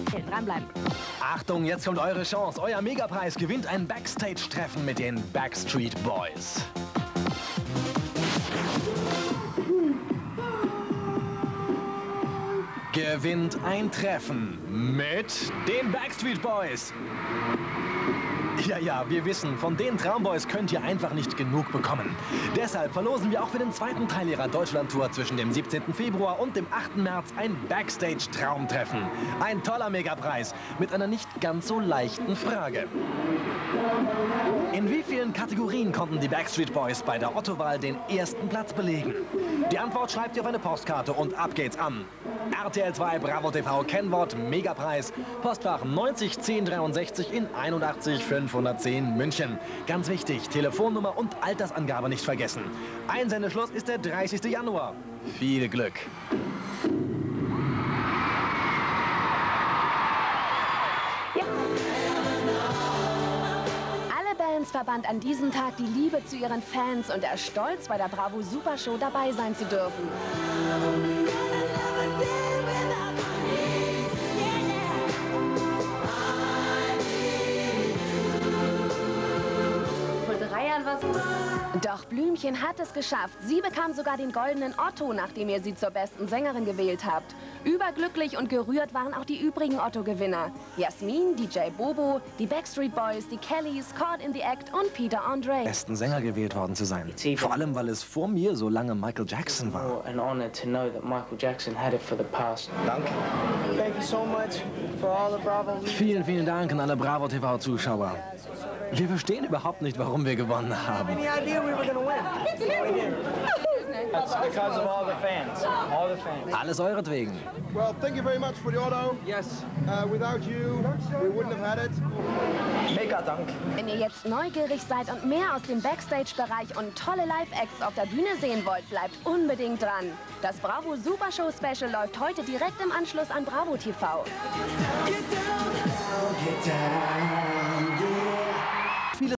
Dranbleiben. Achtung, jetzt kommt eure Chance. Euer Megapreis gewinnt ein Backstage-Treffen mit den Backstreet Boys. Gewinnt ein Treffen mit den Backstreet Boys. Ja, wir wissen, von den Traumboys könnt ihr einfach nicht genug bekommen. Deshalb verlosen wir auch für den zweiten Teil ihrer Deutschland-Tour zwischen dem 17. Februar und dem 8. März ein Backstage-Traumtreffen. Ein toller Megapreis mit einer nicht ganz so leichten Frage. In wie vielen Kategorien konnten die Backstreet Boys bei der Otto-Wahl den ersten Platz belegen? Die Antwort schreibt ihr auf eine Postkarte und ab geht's an. RTL 2 Bravo TV Kennwort Megapreis, Postfach 90 1063 in 81 510 München. Ganz wichtig, Telefonnummer und Altersangabe nicht vergessen. Einsendeschluss ist der 30. Januar. Viel Glück! Verband an diesem Tag die Liebe zu ihren Fans und der Stolz, bei der Bravo Super Show dabei sein zu dürfen. Vor 3 Jahren war es. Doch Blümchen hat es geschafft. Sie bekam sogar den goldenen Otto, nachdem ihr sie zur besten Sängerin gewählt habt. Überglücklich und gerührt waren auch die übrigen Otto-Gewinner. Jasmin, DJ Bobo, die Backstreet Boys, die Kellys, Caught in the Act und Peter Andre. Besten Sänger gewählt worden zu sein. Vor allem, weil es vor mir so lange Michael Jackson war. An honor to know that Michael Jackson had it for the past. Danke. Thank you so much for all the Bravo. Vielen Dank an alle Bravo TV-Zuschauer. Wir verstehen überhaupt nicht, warum wir gewonnen haben. Any idea we were gonna win? That's because of all the fans. All the fans. Alles euretwegen. Well, thank you very much for the auto. Yes. Without you, we wouldn't have had it. Mega Dank. Wenn ihr jetzt neugierig seid und mehr aus dem Backstage-Bereich und tolle Live-Acts auf der Bühne sehen wollt, bleibt unbedingt dran. Das Bravo Super Show Special läuft heute direkt im Anschluss an Bravo TV. Get down, get down.